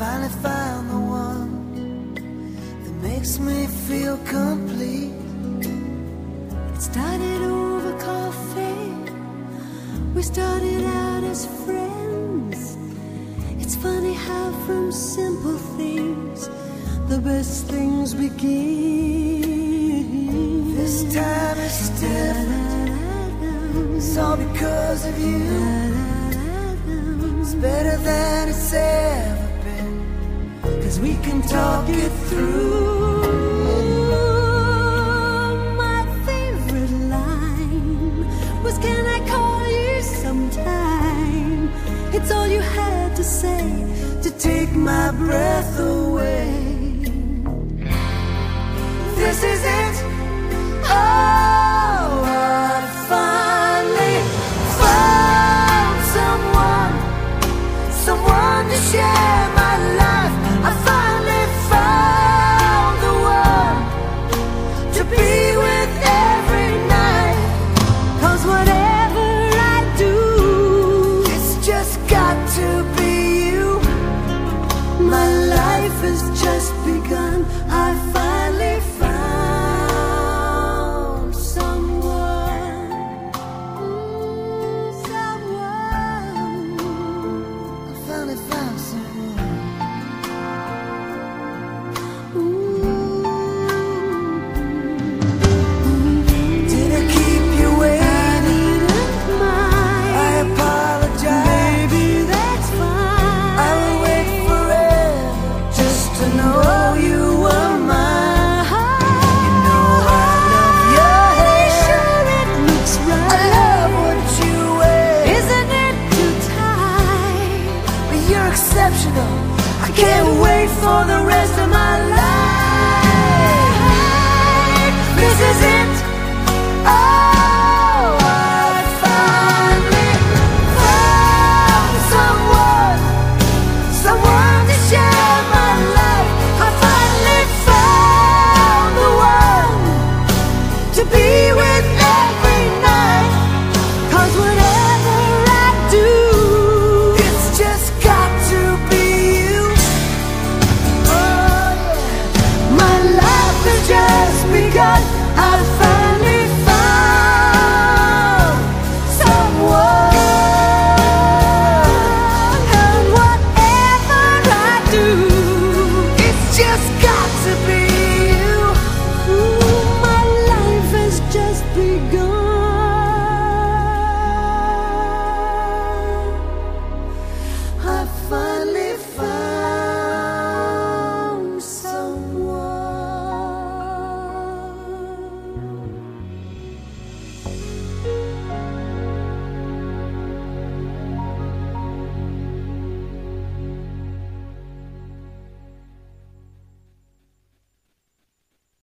finally found the one that makes me feel complete. It started over coffee. We started out as friends. It's funny how from simple things the best things begin. This time it's different. It's all because of you. It's better than it's ever been, 'cause we can talk it through. My favorite line was, "Can I call you sometime?" It's all you had to say To take my breath away. This is it. Oh.